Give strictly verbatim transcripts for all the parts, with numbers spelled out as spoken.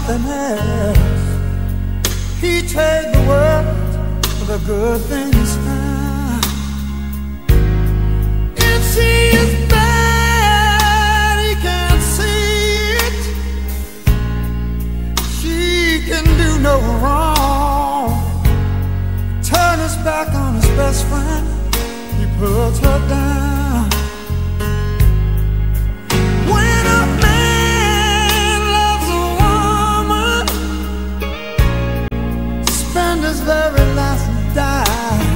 nothing else. He trade the world for the good things found. If she is bad, he can't see it. She can do no wrong. Turn his back on his best friend, he puts her down. When a man loves a woman, spend his very last dime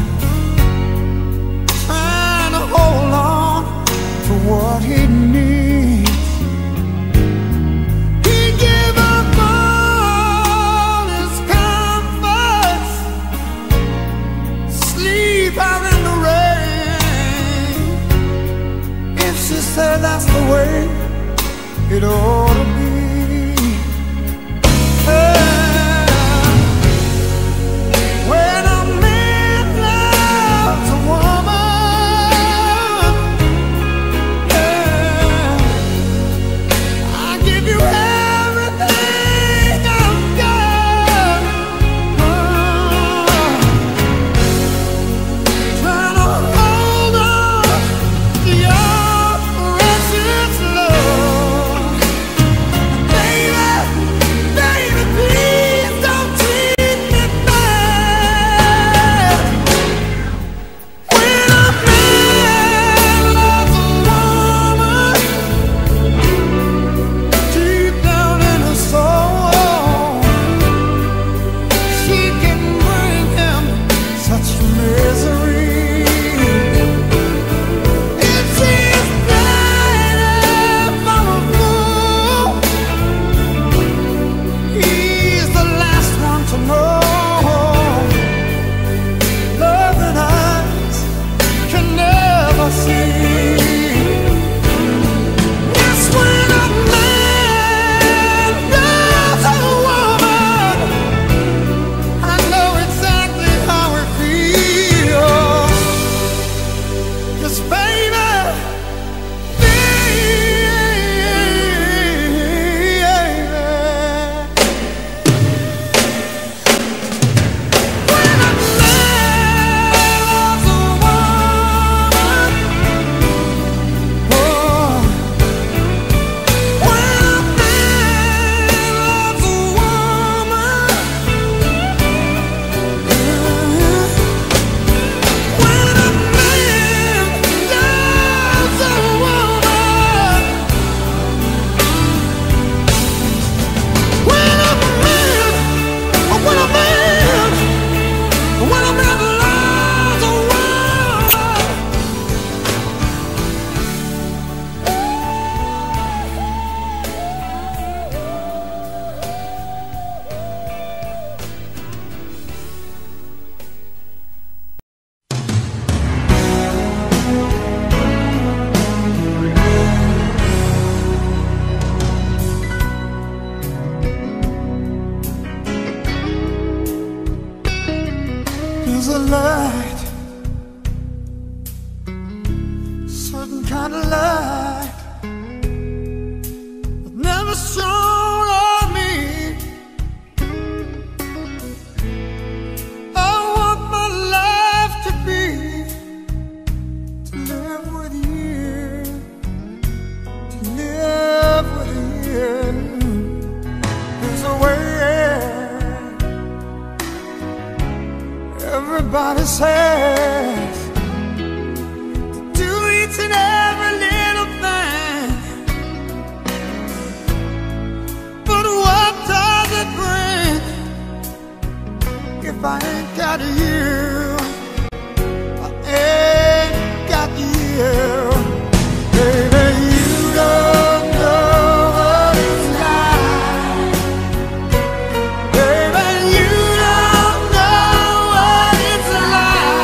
trying to hold on to what he needs. He give up all his comforts, sleep out in the rain. If she said that's the way it ought to be. Yeah. When a man loves a woman, yeah, I give you everything I've got. Oh, trying to hold on to your precious love. Baby, baby, please don't treat me bad. When a man loves a woman, deep down in her soul, she can bring him such misery. If she's bad for a fool, he's the last one to know. Love and eyes can never see. Yes, when a man loves a woman, I know exactly how it feels. 'Cause baby, when a man loves a woman, oh, when a man loves a woman, when a man loves a woman, when a man, oh, when a man, when a man loves a woman. There's a light, certain kind of light that never shone on me. I want my life to be to live with you, to live with you. There's a way everybody says to do each and every little thing, but what does it bring if I ain't got you? I ain't got you. Baby, you don't know what it's like. Baby, you don't know what it's like.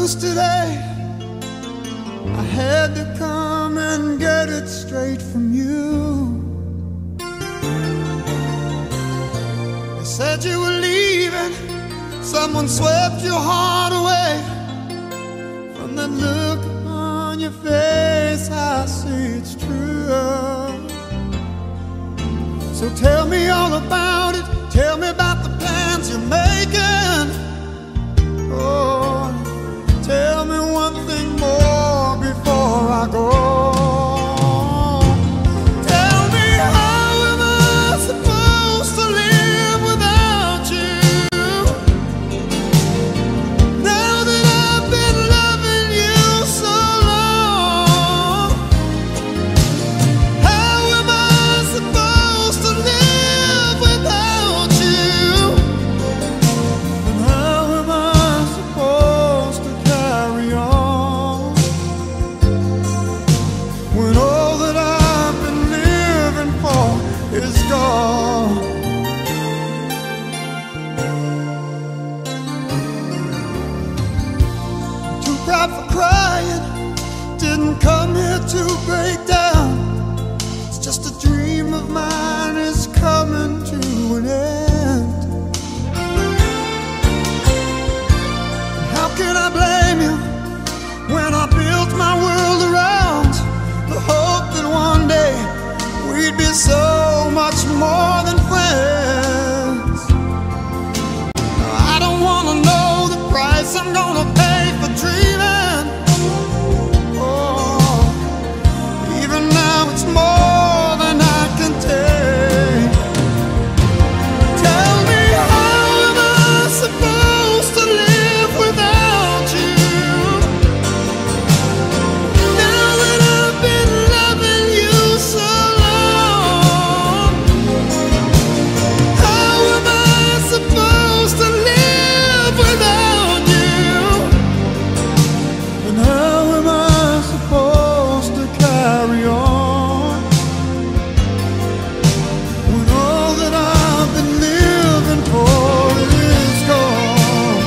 news today. I had to come and get it straight from you. They said you were leaving, someone swept your heart away. From that look on your face, I see it's true. So tell me all about it, tell me about the plans you're making. Oh, tell me one thing more before I go. Tell me, how am I supposed to live without you? Now that I've been loving you so long, how am I supposed to live without you? And how am I supposed to carry on when all that I've been living for is gone? Too proud for crying, didn't come here to break down. It's just a dream of mine is coming to an end. How can I blame you when I built my world around the hope that one day we'd be so much more than friends? I don't wanna know the price I'm gonna pay for dreaming. Oh, even now it's more than I can take. Tell me, how am I supposed to live without you? Now that I've been loving you so long, how am I supposed to live without you? And how am I supposed to carry on when all that I've been living for is gone?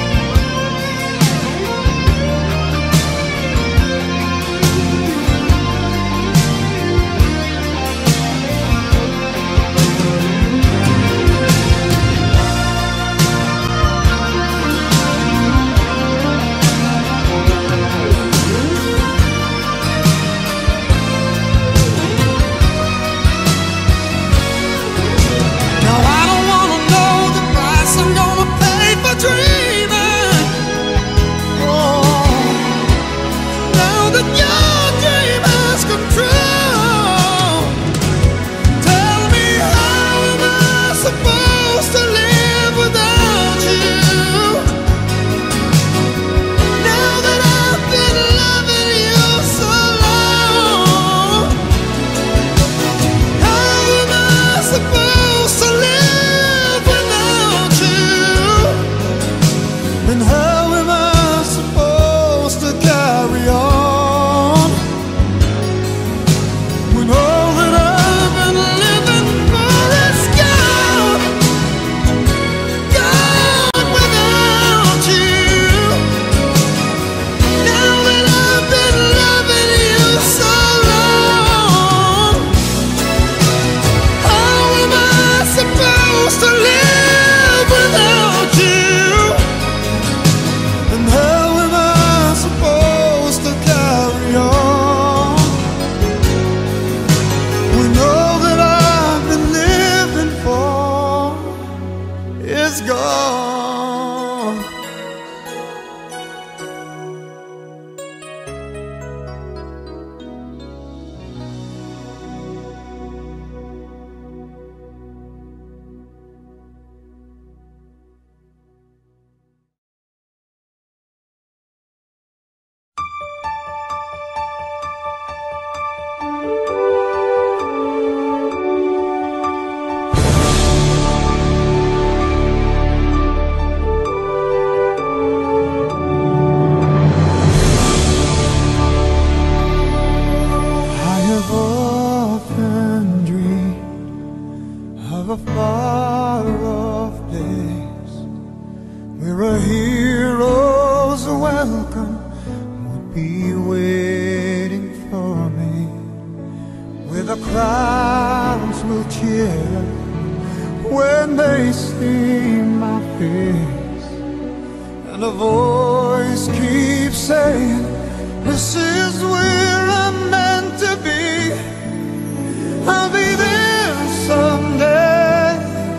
Now I don't wanna know the price I'm gonna pay for dreaming. Oh, now that your dream has come true, tell me, how am I supposed to live without you? Now that I've been loving you so long, how am I supposed to live without you? And how am I supposed to carry on when all that I've been living for is gone? Gone without you. Now that I've been loving you so long, how am I supposed to live without you? And how am I supposed to carry on when all that I've been living for is gone? I have often dreamed of a far-off place where a hero's welcome be waiting for me, where the crowds will cheer when they see my face, and a voice keeps saying, this is where I'm meant to be. I'll be there someday.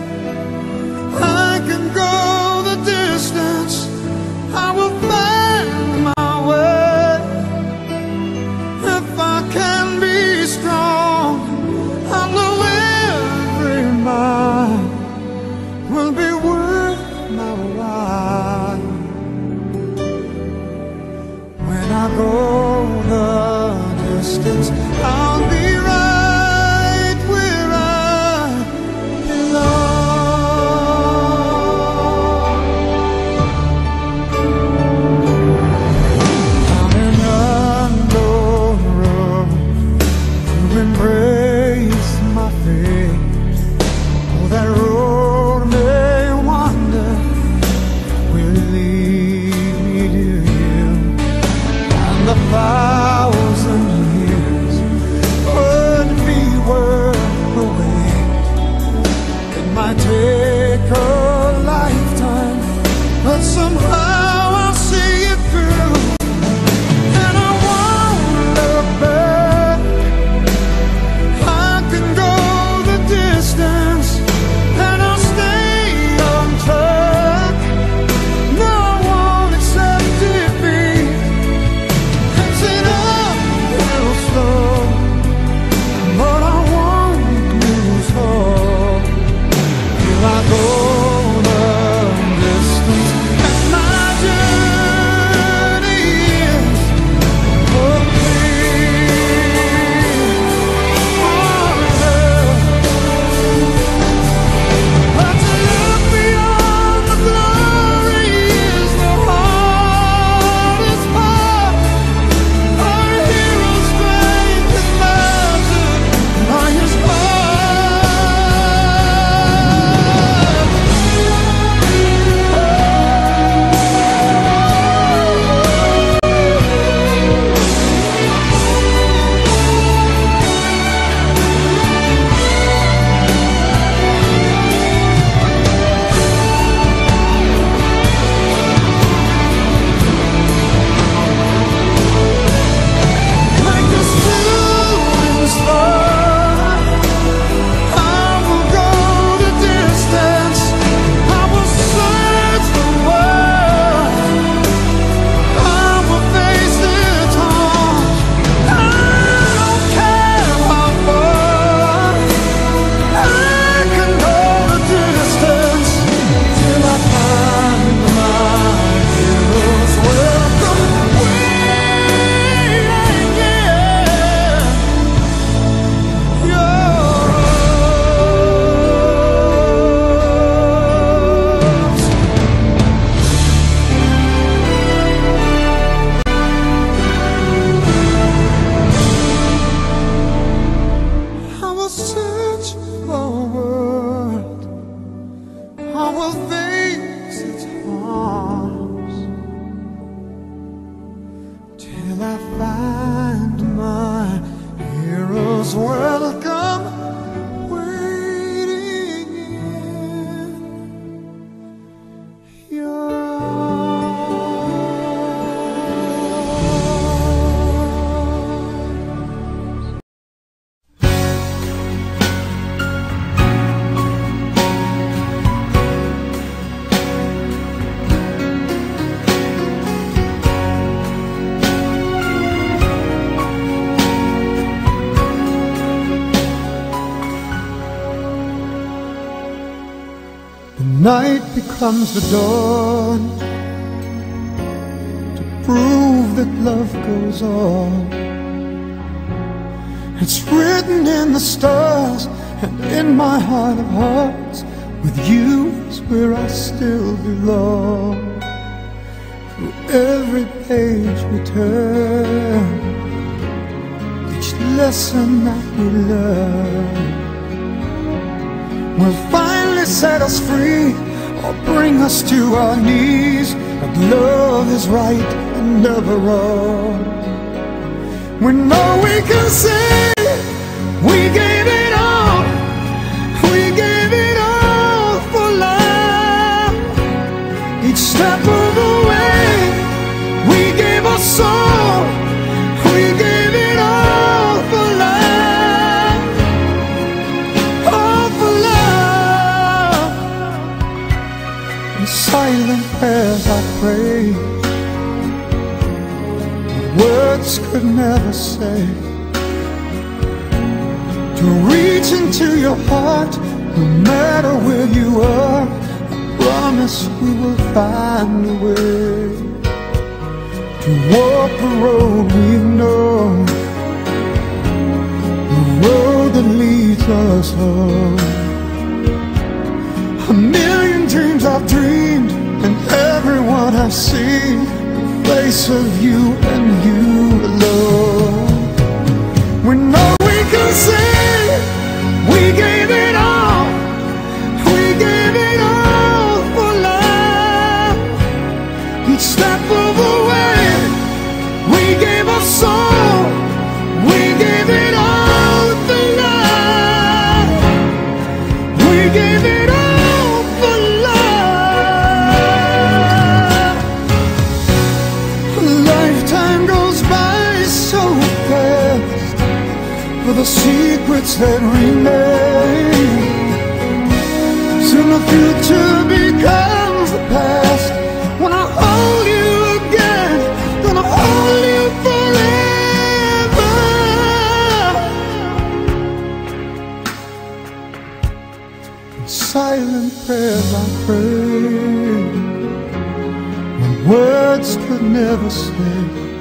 I can go the distance, I will find my way. If I can be strong, I know every mile will be worth my while. When I go the distance, I'll be right where I belong. I'm an unknown road to embrace my fate. Oh, that road may wander, will lead me to you, and the thousand years would be worth the wait. It might take a lifetime, but somehow I'll see it through, and I won't look back. I can go the distance, and I'll stay on track. No, I won't accept defeat. It's an uphill slow, but I won't lose hope. Till I go the distance, and my journey is complete. But to look beyond the glory is the hardest part. Our hero's strength is measured by his like the shooting star. I will go the distance, I will search the world, I will face it all. I don't care how far, I can go the distance, till I find my hero's welcome waiting. I will search for a world, I will face its harms, till I find my hero's welcome waiting in your arms. The night becomes the dawn to prove that love goes on. It's written in the stars and in my heart of hearts, with you is where I still belong. Through every page we turn, each lesson that we learn will finally set us free, or bring us to our knees. that love is right and never wrong. When all we can say, we gave it all, we gave it all for love. Each step of the way, we gave our soul, we gave it all for love, all for love. In silent prayers I prayed, words could never say, to reach into your heart, no matter where you are. I promise we will find a way to walk the road we know, the road that leads us home. A million dreams I've dreamed, and everyone I've seen, face of you and you alone. When all we can say, we gave it all, we gave it all for love. Each step of the way, we gave our soul, we gave it all for love, we gave it all for love. Lifetime goes by so fast for the secrets that remain. Soon the future becomes the past. When I hold you again, gonna hold you forever. In silent prayers I prayed, when words could never say,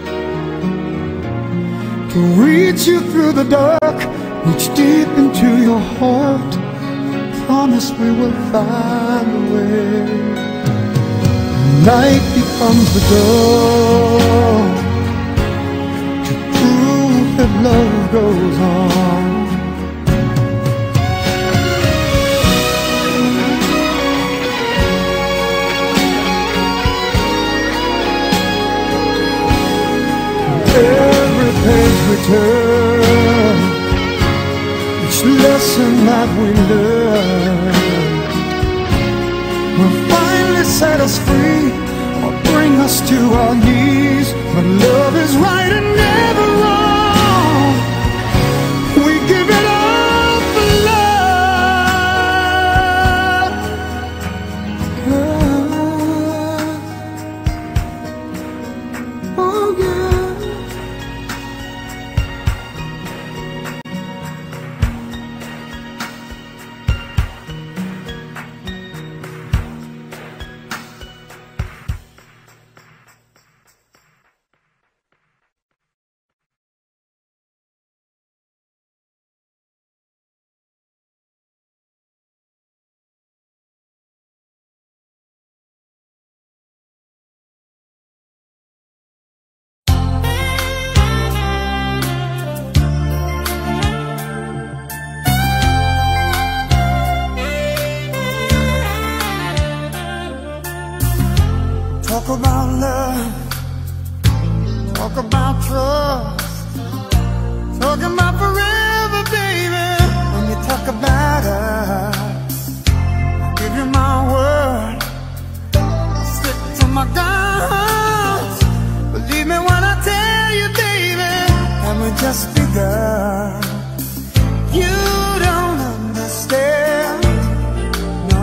to reach you through the dark, reach deep into your heart. Promise we will find a way. Night becomes the dawn to prove that love goes on. Every page we turn, each lesson that we learn, will finally set us free or bring us to our knees. But love is right and never wrong. We give it all for love. Oh, oh yeah. Talk about love, talk about trust, talk about forever, baby. When you talk about us, I give you my word, I'll stick to my guns. Believe me when I tell you, baby, that we just begun. You don't understand, no.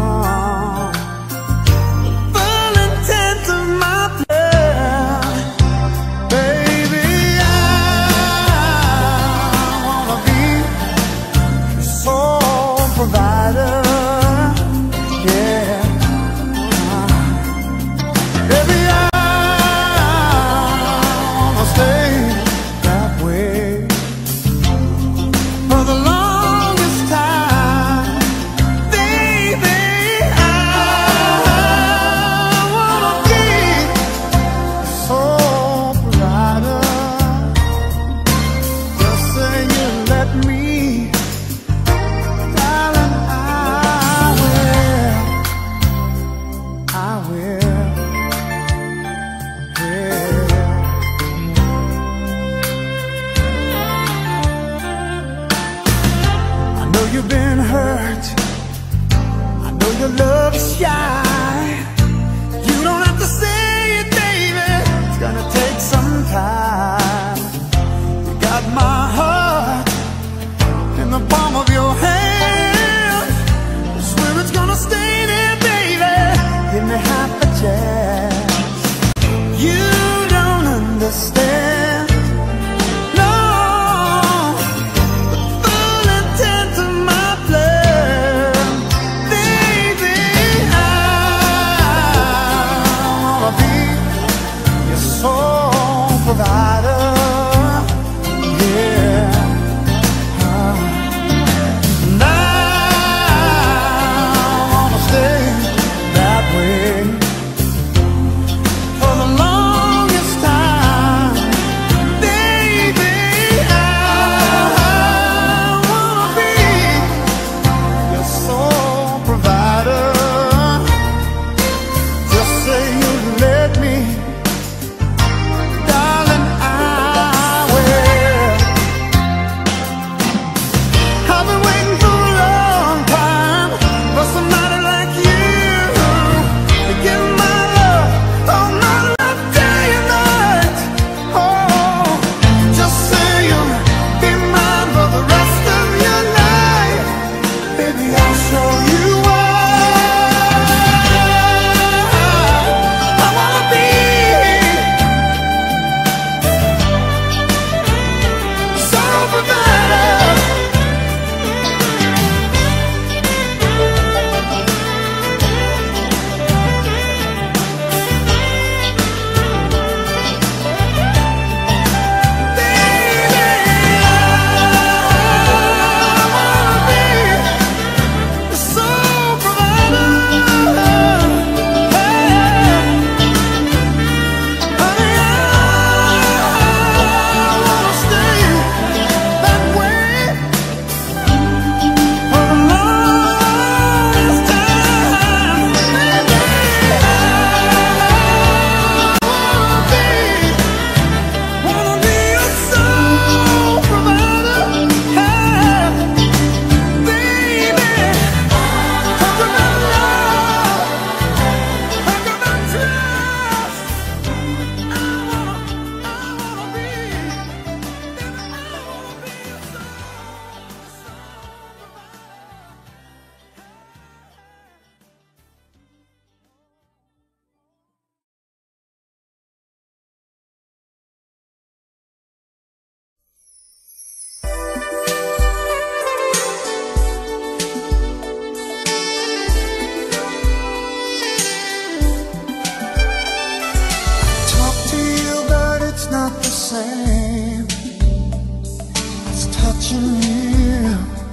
not the same as touching you.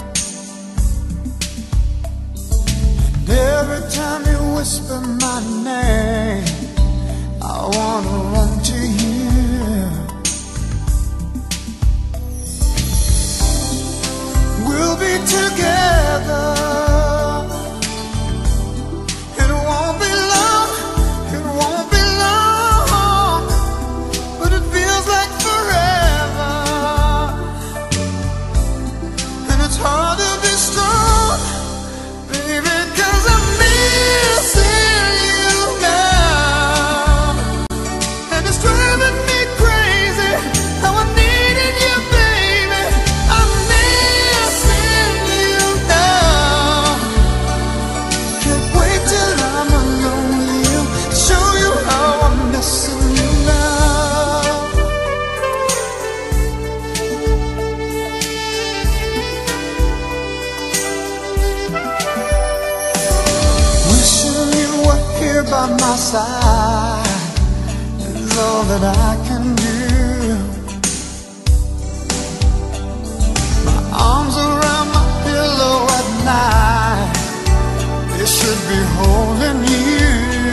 And every time you whisper my name, I wanna run to you. We'll be together. It won't be long, it won't be long, but it feels like forever. And it's hard to be strong, baby, 'cause I'm missing you now. And it's driving me crazy how I needed you, baby. I'm missing you now. Can't wait till I'm alone with you to show you how I'm missing you now. Wishing you were here by my side is all that I can do. My arms around my pillow at night, they should be holding you.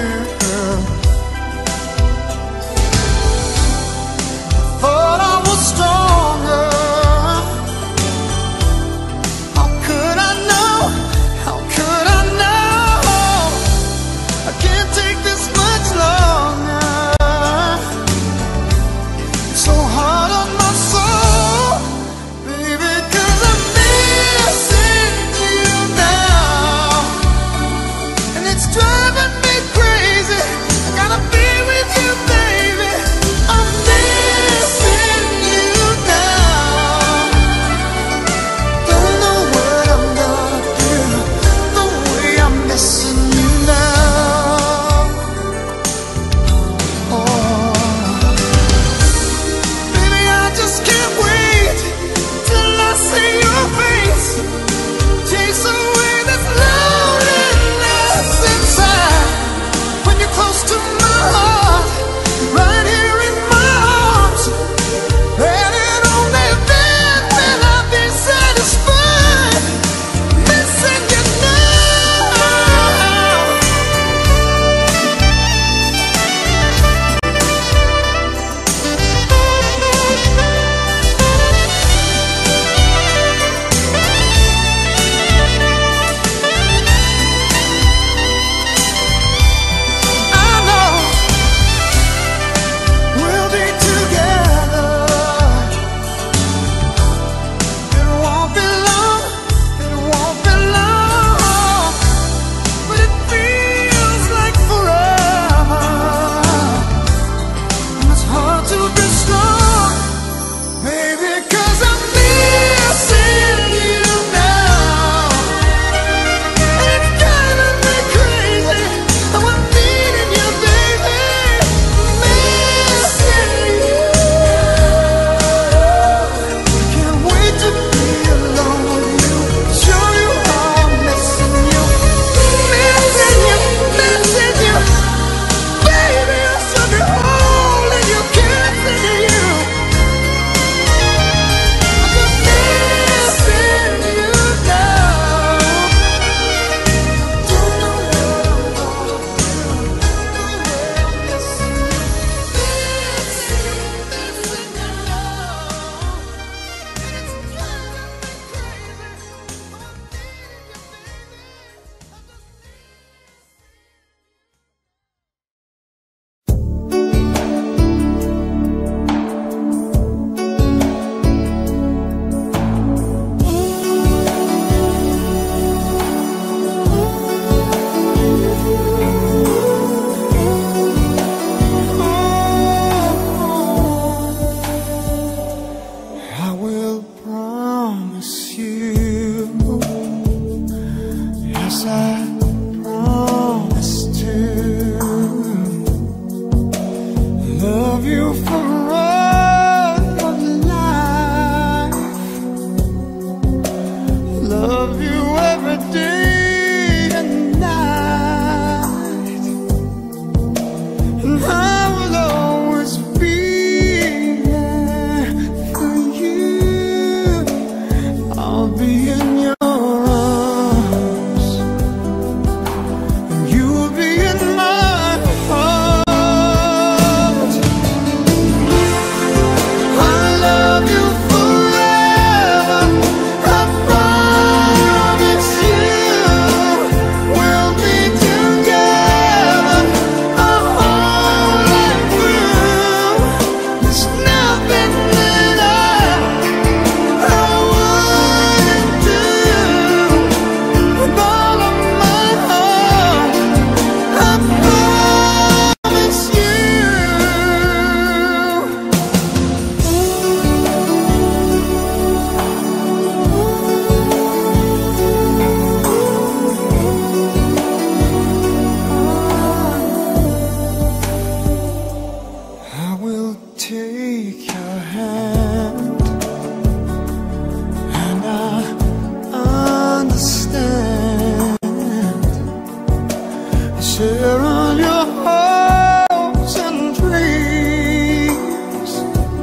Thought I was stronger. How could I know? How could I know? I can't take this much longer. It's so hard on my soul, baby, 'cause I'm missing you now. And it's take your hand, and I understand. Share all your hopes and dreams,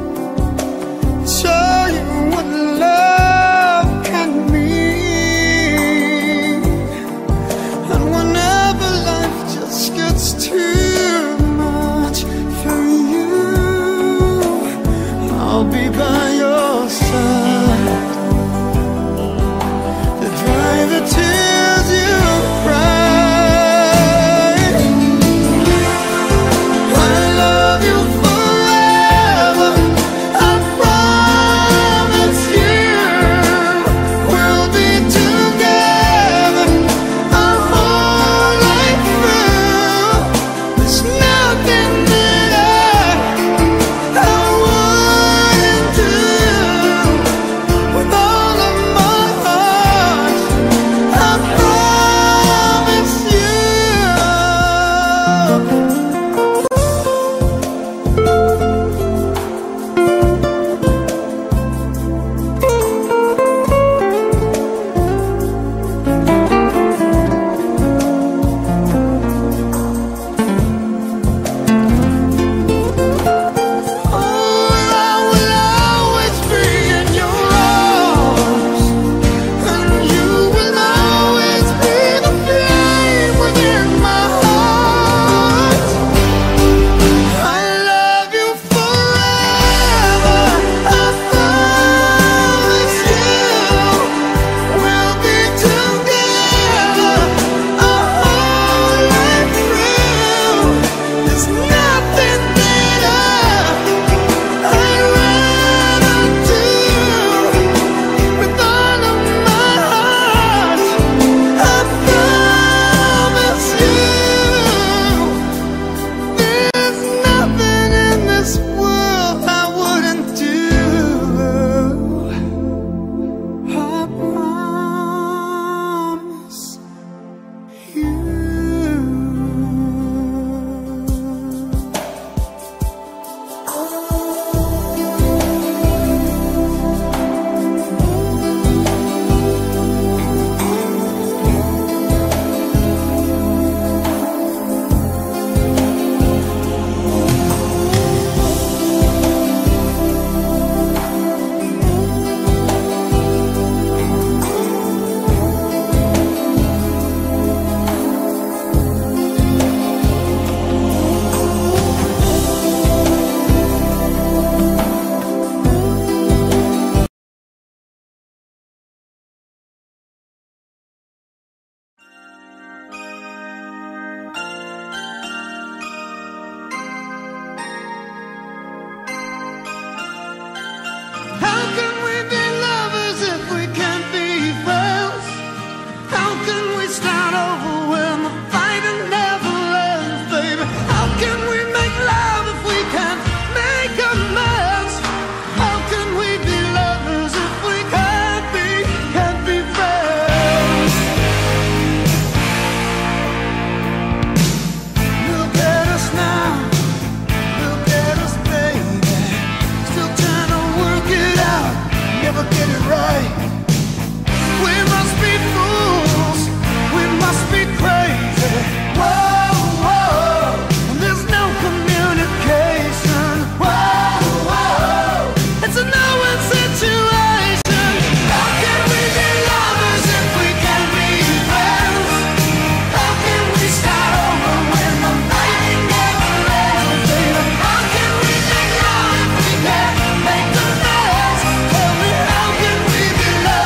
show you what love can mean. And whenever life just gets too much for you, I'll be by your side to dry the tears you cry. Make the best. Tell me, how can we be loved?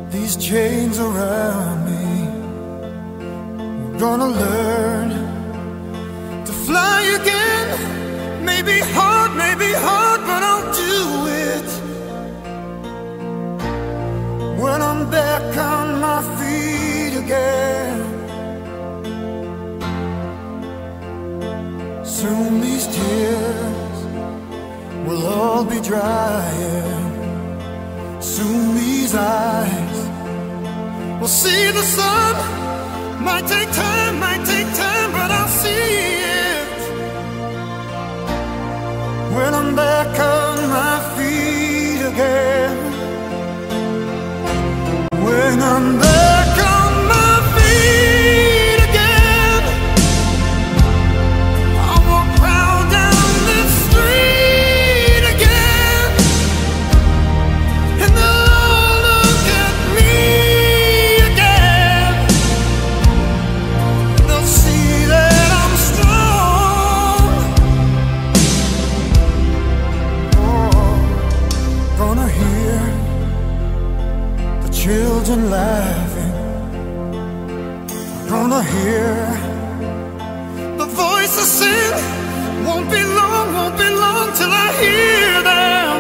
these chains around me. We're gonna learn to fly again. Maybe hard, maybe hard, but I'll do it. When I'm back on my feet again. Soon these tears will all be drying. Soon these eyes will see the sun. Might take time, might take time, but I'll see it. When I'm back on my feet again. When I'm back on my feet again, I'll walk round down this street again, and they'll all look at me again. They'll see that I'm strong. Oh, gonna hear children laughing. Gonna hear the voices sing. Won't be long, won't be long till I hear them.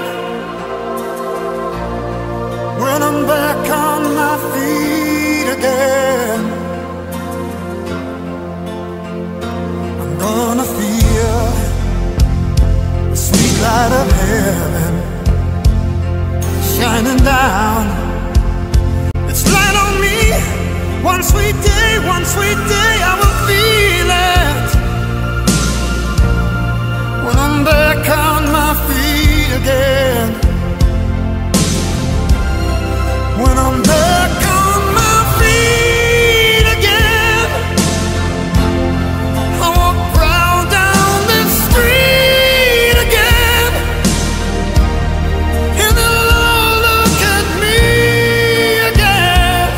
When I'm back on my feet again, I'm gonna feel the sweet light of heaven shining down. It's light on me. One sweet day, one sweet day I will feel it. When I'm back on my feet again. When I'm back on my feet again, I walk round down this street again, and they'll all look at me again.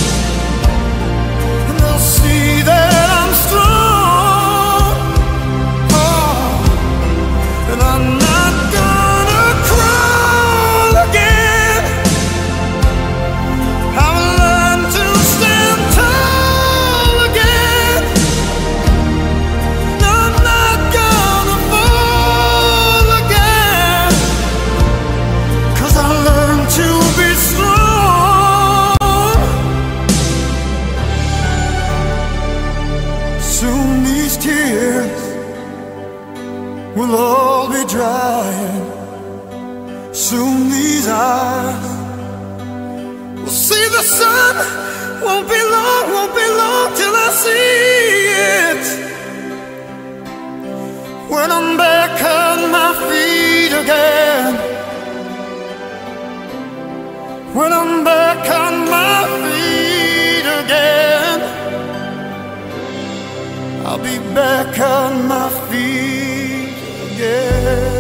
Will all be drying. Soon these eyes will see the sun. Won't be long, won't be long till I see it. When I'm back on my feet again. When I'm back on my feet again, I'll be back on my feet again.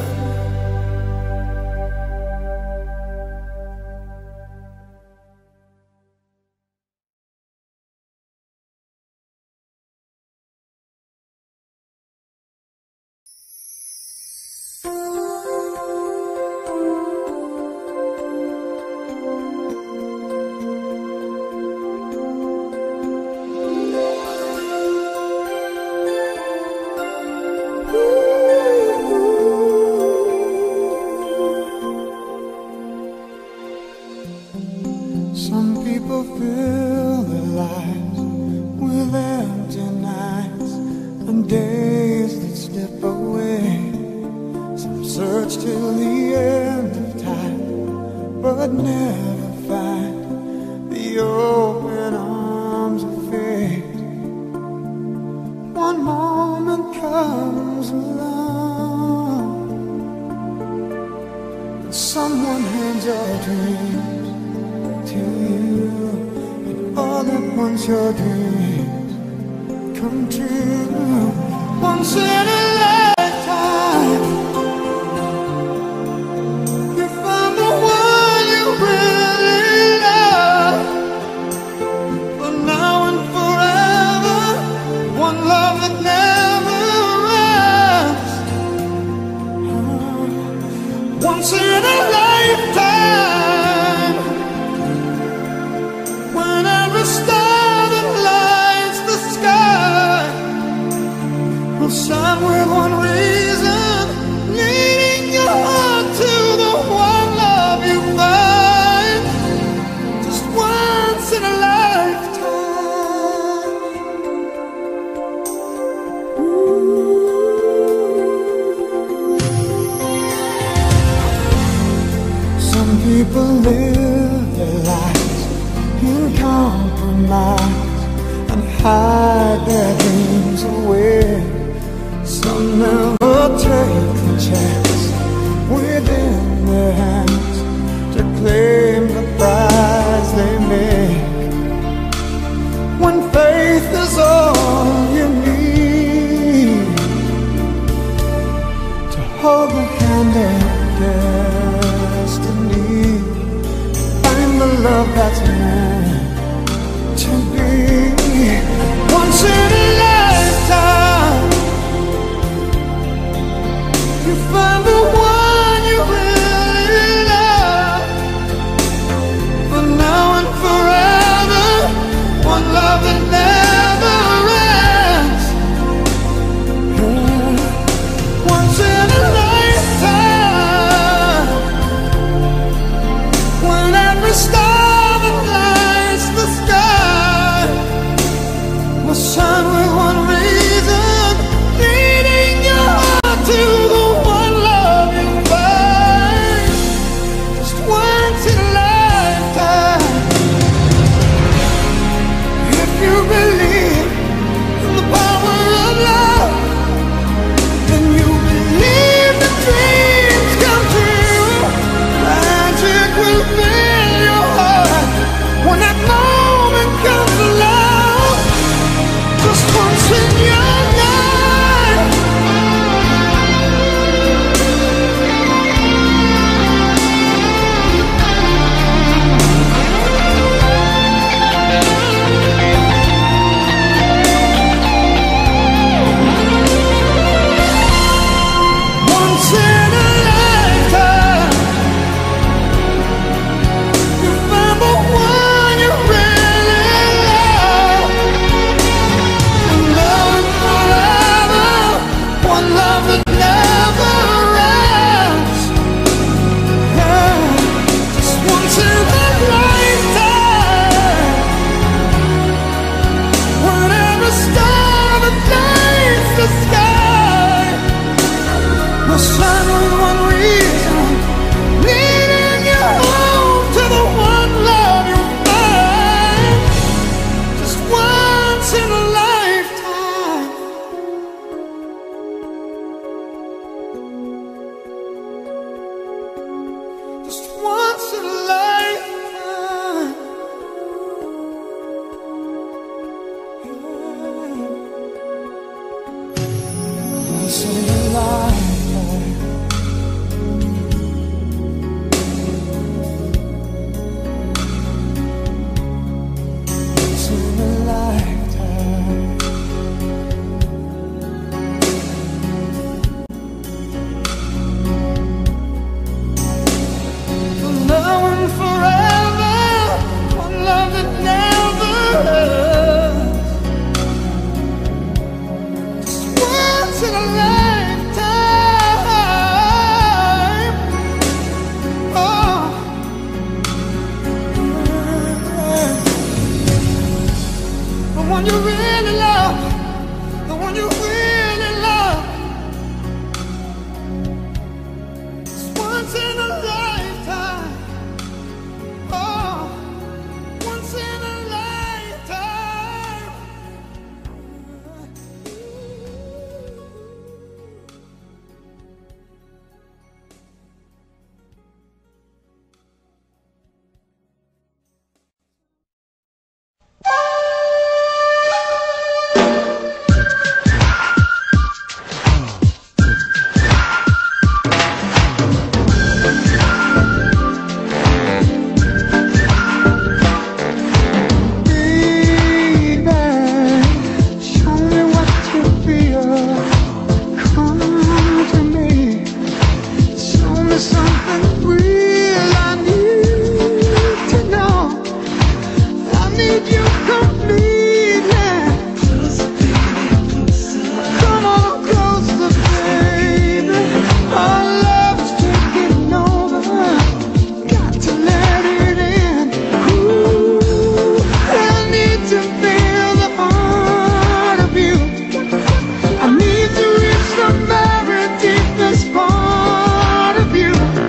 Some people fill their lives with empty nights and days that slip away. Some search till the end of time, but never find the open arms of fate. One moment comes along, and someone hands your dreams to you, and all at once your dreams come true. Once in a lifetime, you found the one you really love. For now and forever, one love that never ends. Once in a lifetime, minds and hide their dreams away. Some never take the chance within their hands to claim the prize they make. When faith is all you need to hold the hand of destiny, find the love that's meant to be. Once in a lifetime, you find the one you really love. For now and forever, one love that never ends. Yeah. Once in a lifetime, when every star that lights the sky will shine with one reason, leading your heart to the one love you find. Just once in a lifetime. If you believe in the power of love, then you believe the dreams come true. Magic will fill your heart when that moment comes along. Just once in your life. Once in a lifetime, you find the one you really love. One love forever, one love that never ends. Yeah. Just once in a lifetime, when every star that lights the sky will shine with one reason, leading you home to the one love you find. Just once in a lifetime. Just once in a lifetime. Once in a lifetime. Once in a lifetime. For now and forever, one love that never ends. Just once in a lifetime. Oh, the one you really love, the one you really love. Just once in a lifetime. Oh, once in a lifetime.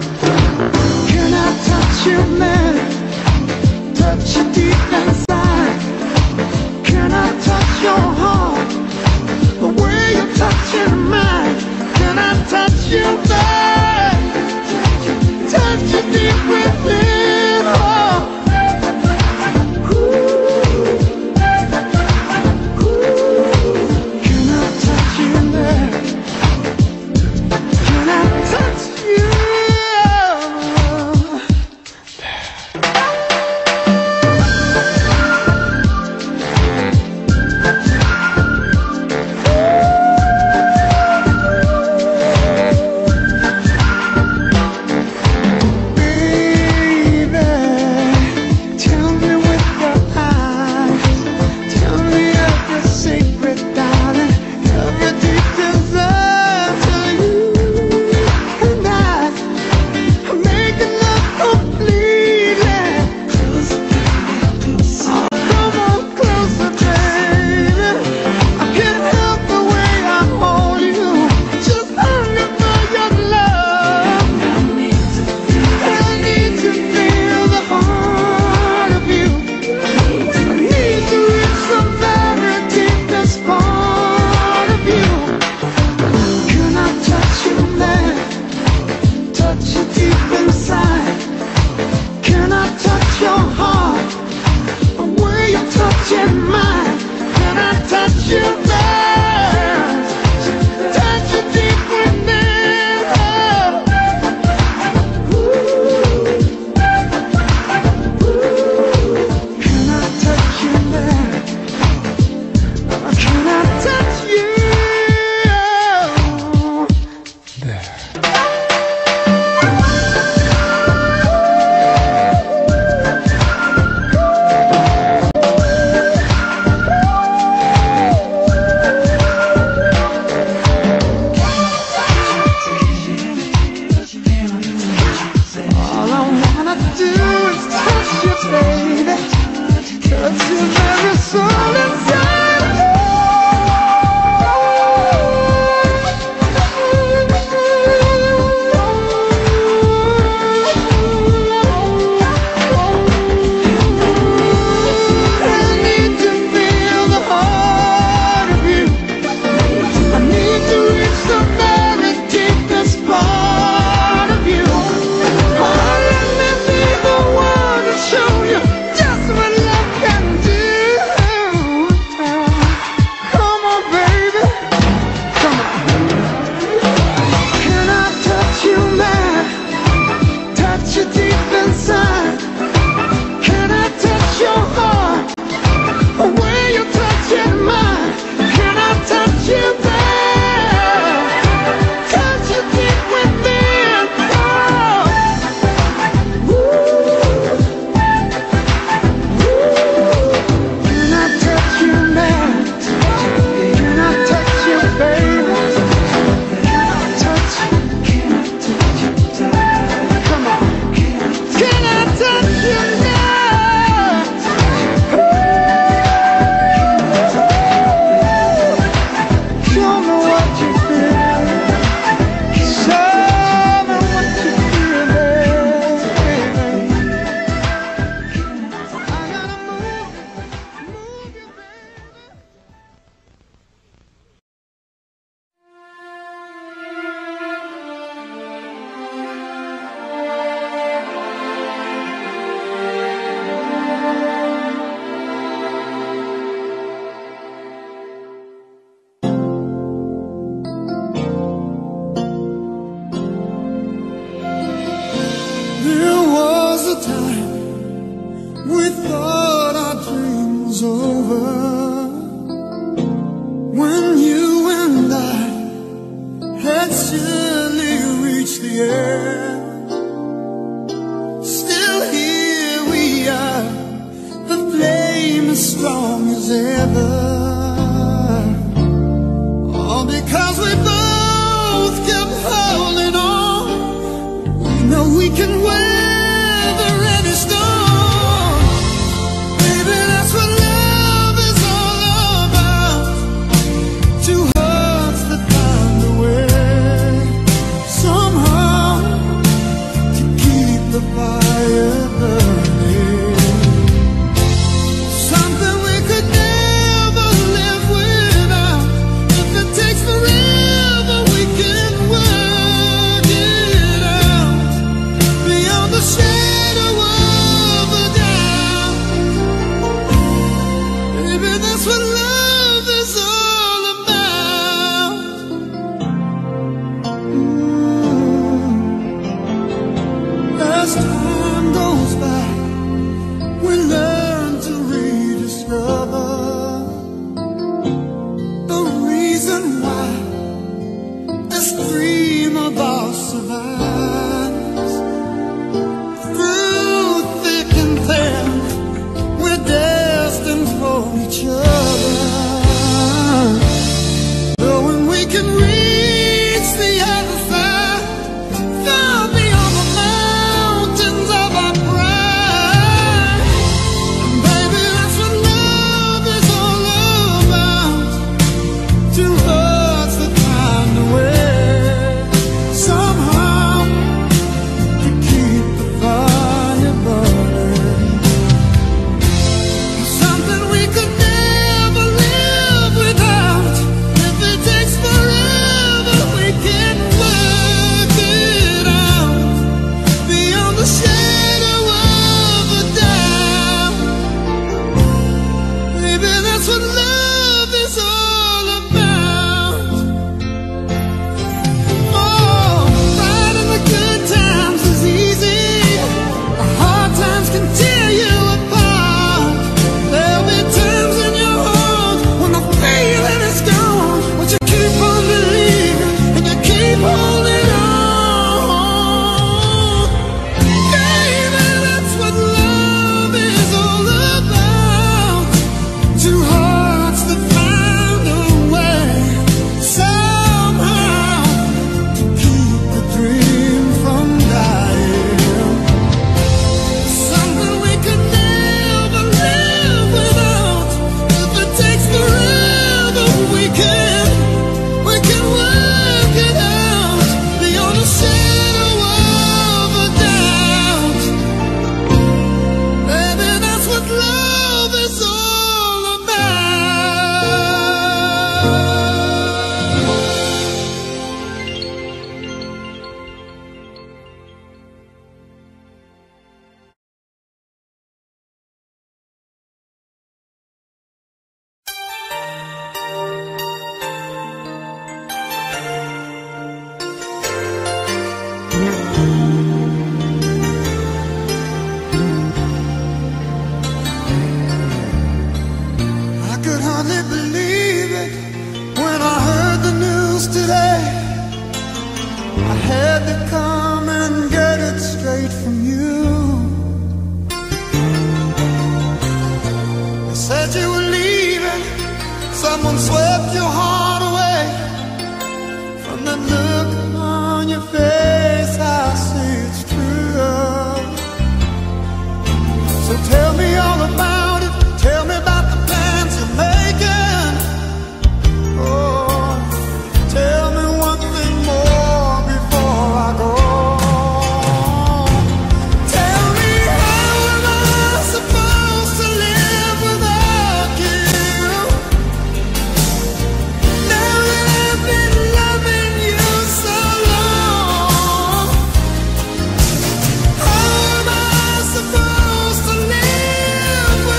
you, man, touch you deep inside. we thought our dream was over. When you and I had surely reached the end, still here we are, the flame as strong as ever. All because we both kept holding on. We know we can weather any storm. Baby, that's what love is all about. Two hearts that find a way somehow to keep the fire burning. Something we could never live without. If it takes forever, we can work it out beyond the shadow of a doubt. Baby, that's what love is all about. Mm. As time goes by, we learn to rediscover the reason why this dream of ours survives. Through thick and thin, we're destined for each other. Knowing we can reach the other side, far beyond the mountains of our pride. And baby, that's what love is all about. Two hearts that find a way somehow to keep the fire burning. Something we could never live without. If it takes forever, we can work it out beyond the shadow of a doubt. Baby, that's what love is all about. Oh, riding the good times is easy. The hard times can tear you apart. There'll be times in your heart when the feeling is gone, but you keep on believing and you keep holding on. Baby, that's what love is all about. Two hearts that find a way somehow to keep the dream from dying. Something we could never live without. If it takes forever, we can, we can work it out beyond a shadow of a doubt. Baby, that's what love is all about. I could hardly believe it when I heard the news today. I had to come and get it straight from you. They said you were leaving. Someone swept your heart away. From that look on your face, I see it's true. So tell me all about it. Tell me about the plans you're making. Oh, tell me one thing more before I go. Tell me, how am I supposed to live without you? Now that I've been loving you so long, how am I supposed to live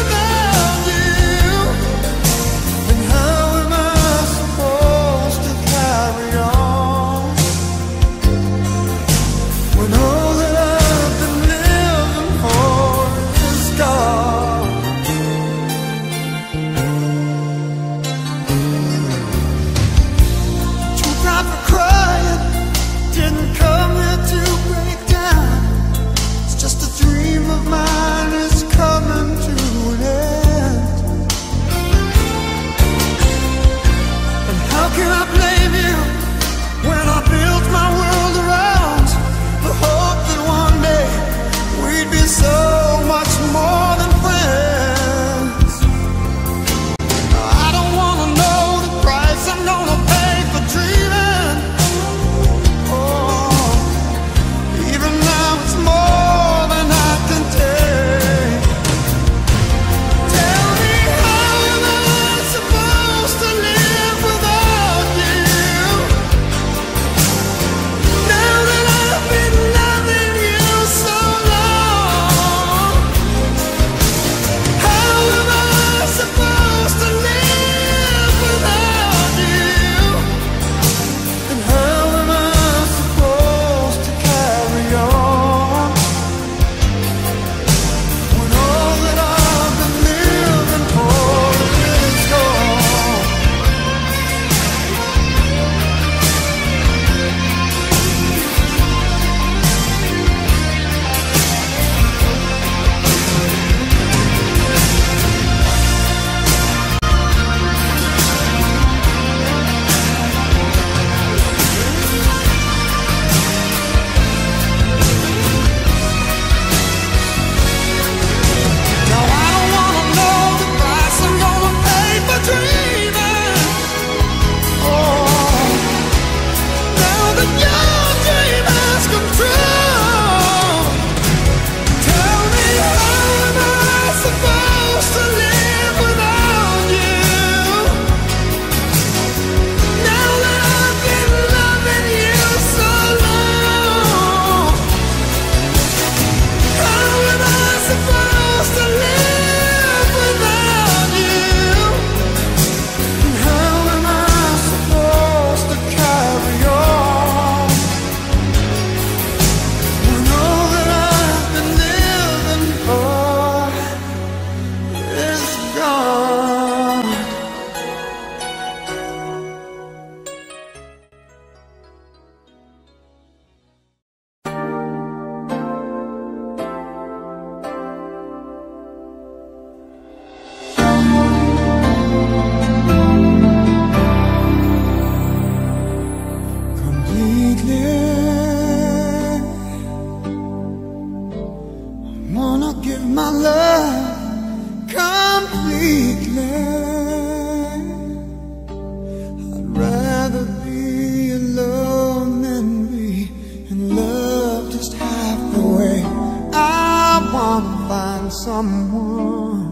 someone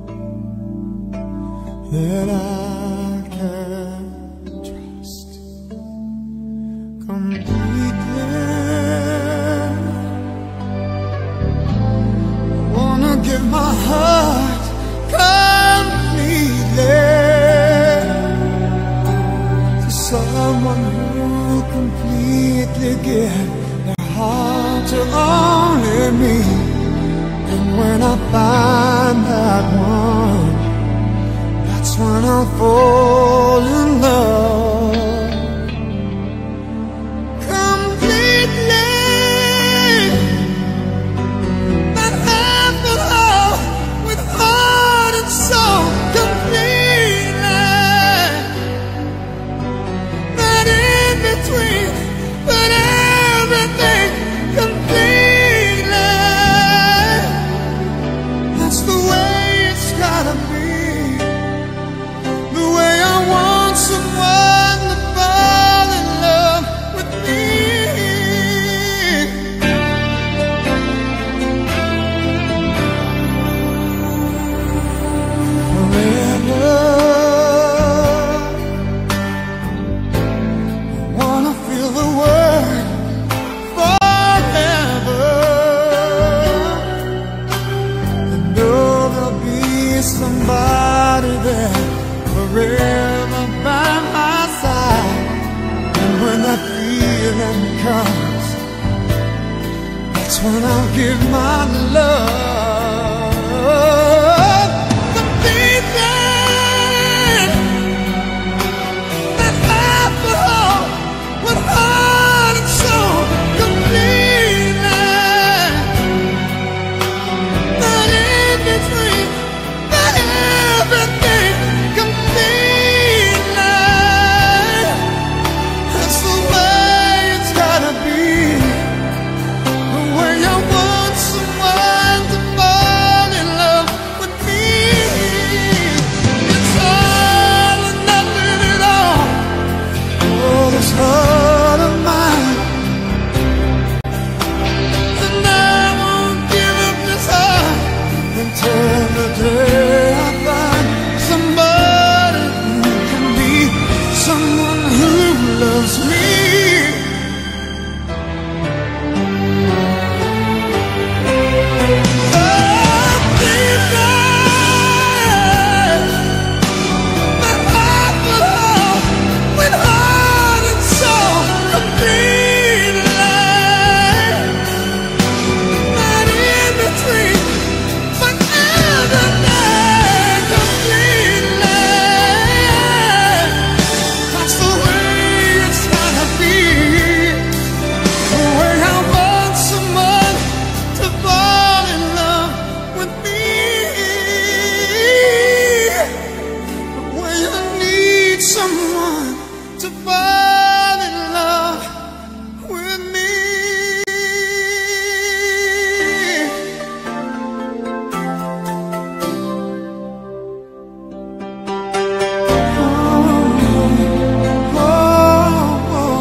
that I can trust completely. I wanna give my heart completely to someone who completely give their heart to only me. And when I find that one, that's when I'll fall in love completely. Not half but whole, with heart and soul completely. Not in between, but everything completely. That's the way it's gotta be. The way I want someone to fall in love with me. Forever, I wanna feel the word forever. And know there'll be somebody there forever by my side. And when that feeling comes, that's when I'll give my love completely. Not half but whole, with heart and soul completely. Not in between, but everything completely. That's the way it's gotta be. The way I want someone to fall in love with me. It's all or nothing at all. Oh, this heart of mine, and I won't give up this heart until the day I find somebody who can be someone who loves me. Someone to fall in love with me. Oh, oh, oh.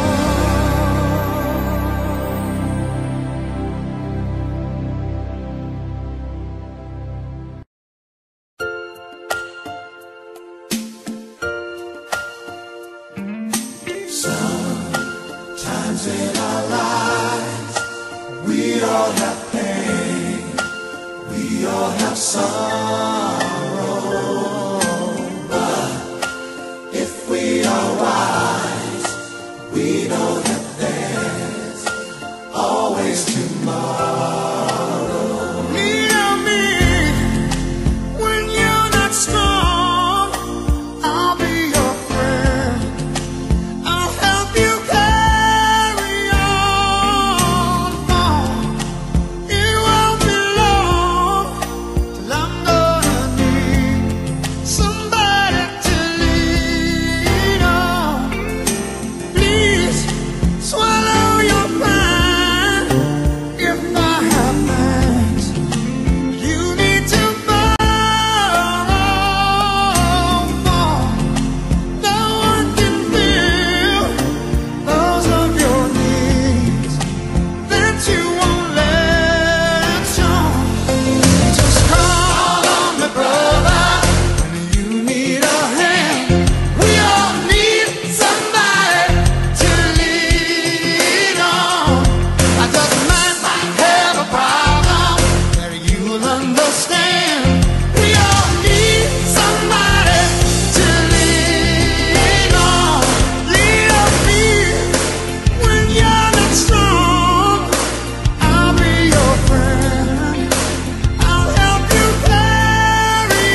Sometimes in our lives, we all have pain, we all have sorrow. But if we are wise, we know that there's always tomorrow. Lean on me when you're not strong. I'll be your friend. I'll help you carry on. It won't be long till I'm gone. understand. We all need somebody to lean on. Lean on me when you're not strong. I'll be your friend. I'll help you carry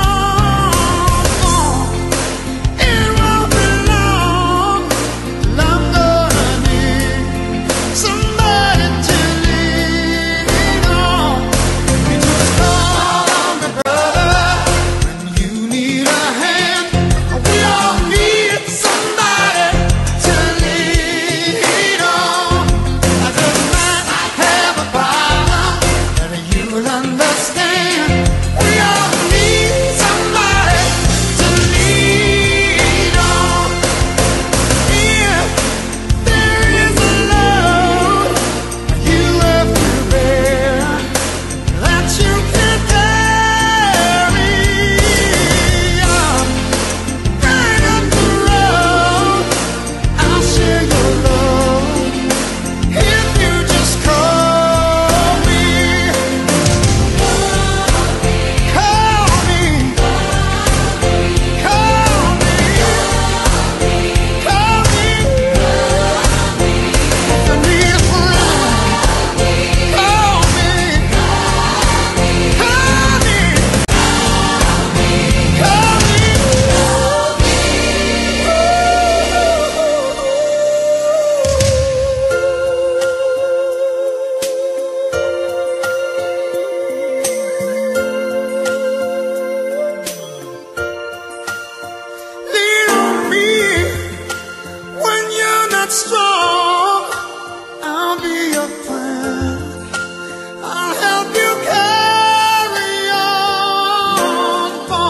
on. It won't be long. I'm gonna need somebody to lean on. You just call on me, brother, when you need a hand. We all need somebody to lean on. I just might have a problem that you'll understand. We all need somebody to lean on. If there is a load you have to bear that you can carry on, right up the road, I'll share your load. If you just call me, call me, call me, call me, call me. If you need a friend, call me, call me, call me, call me. Lean on me when you're not strong. I'll be your friend. I'll help you carry on.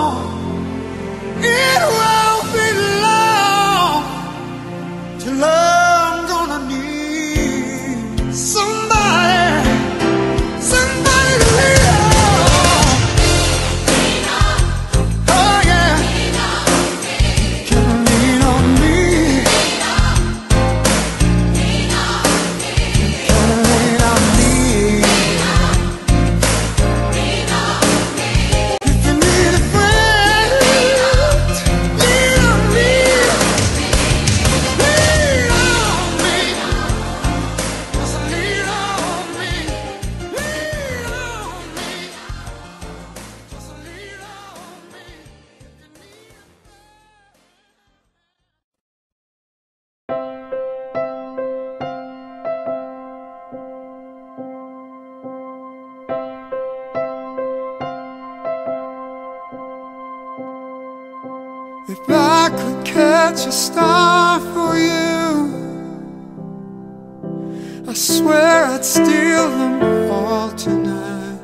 It won't be long till I'm gonna need somebody, somebody to lean on. Oh yeah, can lean on me. Can lean on me. If you need a friend, lean on me. Lean on me. Just lean on me. Lean on me. Just lean on me. If I could catch a star for you, I swear I'd steal them all tonight,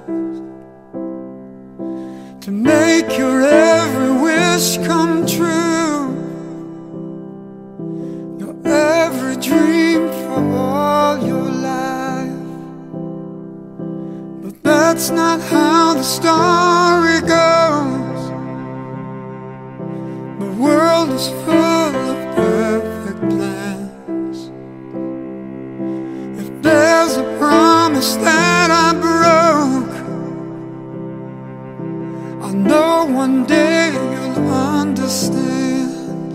to make your every wish come true, your every dream for all your life. But that's not how the story goes. The world is full of perfect plans. If there's a promise that I broke, I know one day you'll understand.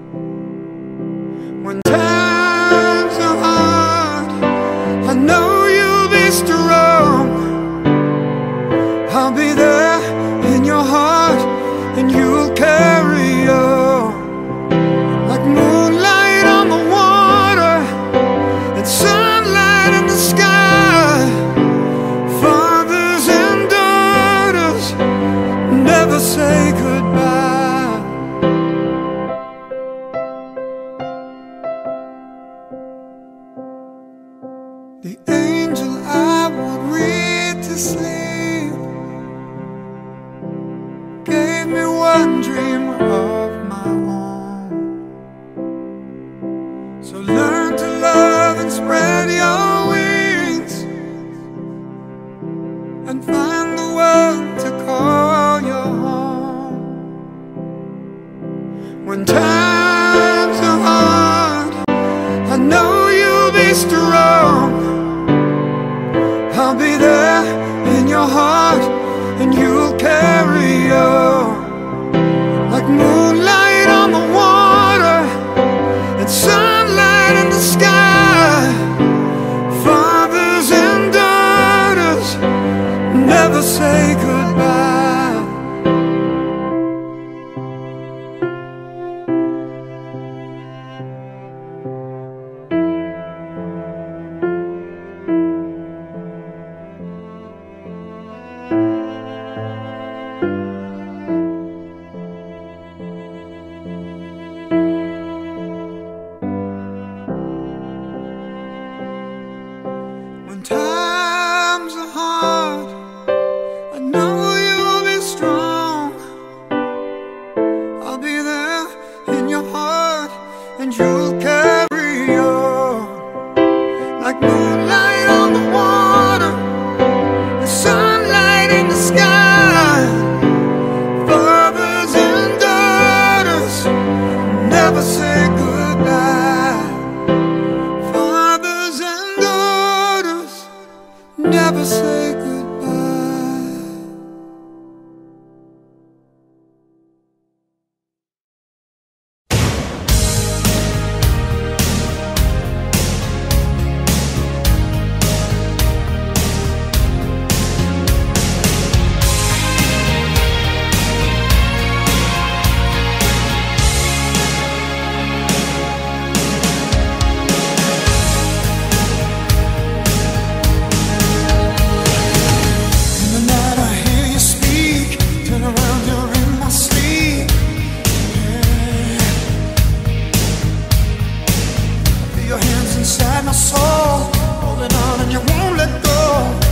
When times are hard, I know you'll be strong. I'll be there in your heart, and you'll carry on like moonlight on the water and sunlight in the sky. Fathers and daughters never say goodbye. The angel I would read to sleep gave me one dream of my own. So learn to love and spread your wings, and find the world to call your home. When times are hard, I know you'll be strong. I'll be there in your heart, When times are hard, I know you'll be strong. I'll be there in your heart, and you'll carry on. Like moonlight on the water, the sunlight in the sky. Fathers and daughters never say goodbye. Fathers and daughters never say goodbye. Inside my soul, holding on and you won't let go.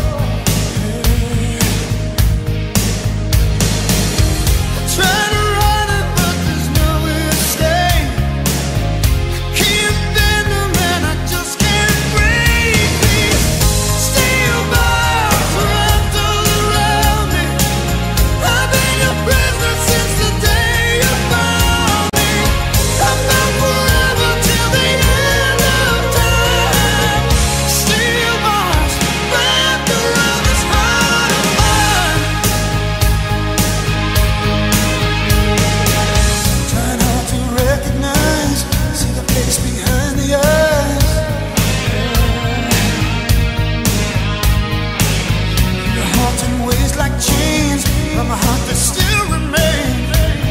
I try to run it, but there's nowhere to stay. I keep bending and I just can't breathe. These steel bars wrapped all around me. I've been your prisoner since the day you found me. I'm bound forever till the end. Chains from a heart that still remains.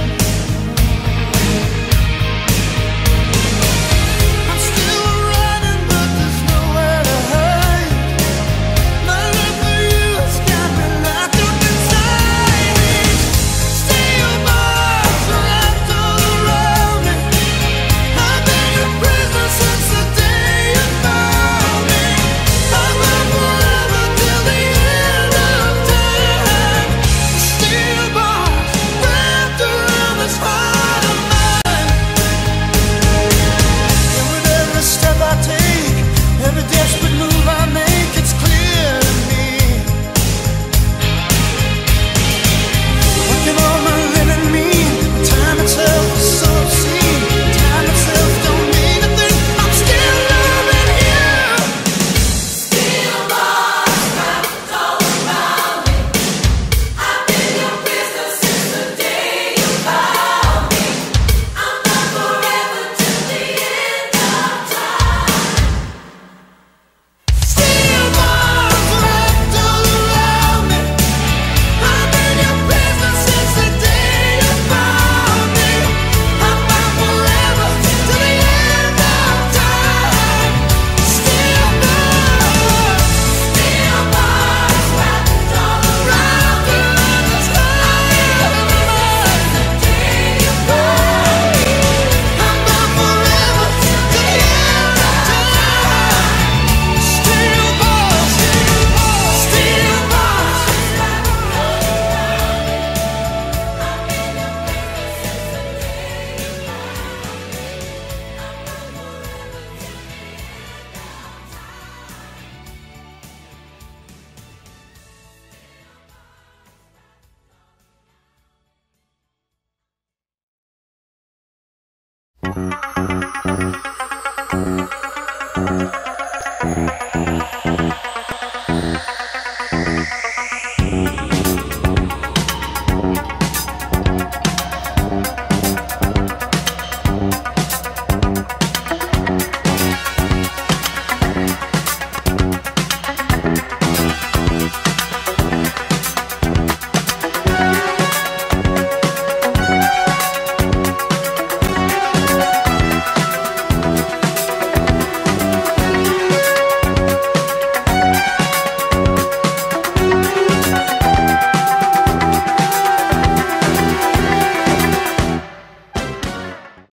I'm still running, but there's nowhere to hide. My love for you has got me locked up inside. These steel bars wrapped all around me. I've been your prisoner since the day you found me. I'm bound forever till the end of time. Steel bars wrapped around this heart of mine. And with every step I take, every desperate move I make, it's clear to me. What can all my living mean? Time itself is so obscene. Time itself don't mean a thing. I'm still loving you. Steel bars wrapped all around me. I've been your prisoner since the day you found me. I'm bound forever till the end of time. Steel bars wrapped all around me. I've been your prisoner since the day you found me. I'm bound forever till the end of time. Steel bars, steel bars wrapped all around me. This heart of mine. The day you found me. I'm bound forever till the end of time. Steel bars, steel bars. Thank you.